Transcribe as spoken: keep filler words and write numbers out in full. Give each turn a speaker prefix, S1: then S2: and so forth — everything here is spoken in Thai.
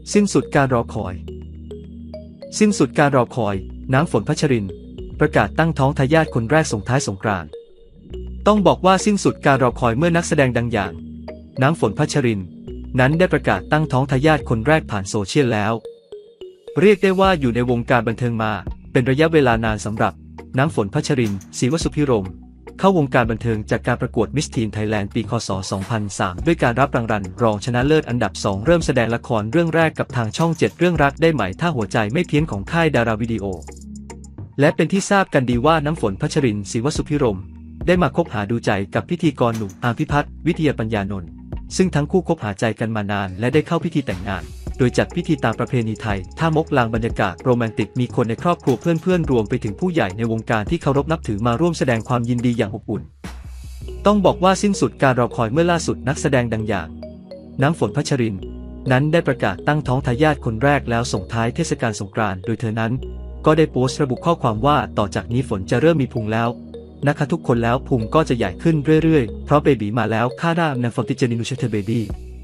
S1: สิ้นสุดการรอคอยสิ้นสุดการรอคอยน้ำฝนพัชรินประกาศตั้งท้องทายาทคนแรกส่งท้ายสงกรานต์ต้องบอกว่าสิ้นสุดการรอคอยเมื่อนักแสดงดังอย่างน้ำฝนพัชรินนั้นได้ประกาศตั้งท้องทายาทคนแรกผ่านโซเชียลแล้วเรียกได้ว่าอยู่ในวงการบันเทิงมาเป็นระยะเวลานานสำหรับน้ำฝนพัชรินศรีวสุพิรมย์เข้าวงการบันเทิงจากการประกวดมิสทีนไทยแลนด์ปีคศสองพันสามด้วยการรับรางวัลรองชนะเลิศอันดับสองเริ่มแสดงละครเรื่องแรกกับทางช่องเจ็ดเรื่องรักได้ไหมถ้าหัวใจไม่เพี้ยนของค่ายดาราวิดีโอและเป็นที่ทราบกันดีว่าน้ำฝนพัชรินศรีวสุพิรมย์ได้มาคบหาดูใจกับพิธีกรหนุ่มอาภิพัฒน์วิทยาปัญญานนท์ซึ่งทั้งคู่คบหาใจกันมานานและได้เข้าพิธีแต่งงานโดยจัดพิธีตามประเพณีไทยท่ามกลางบรรยากาศโรแมนติกมีคนในครอบครัวเพื่อนๆรวมไปถึงผู้ใหญ่ในวงการที่เคารพนับถือมาร่วมแสดงความยินดีอย่างอบอุ่นต้องบอกว่าสิ้นสุดการรอคอยเมื่อล่าสุดนักแสดงดังอย่างน้ำฝนพัชรินนั้นได้ประกาศตั้งท้องทายาทคนแรกแล้วส่งท้ายเทศกาลสงกรานต์โดยเธอนั้นก็ได้โพสต์ระบุข้อความว่าต่อจากนี้ฝนจะเริ่มมีพุงแล้วนะคะทุกคนแล้วพุงก็จะใหญ่ขึ้นเรื่อยๆเพราะเบบีมาแล้วค่าหน้านางฝนติจนินุชเธอเบบี้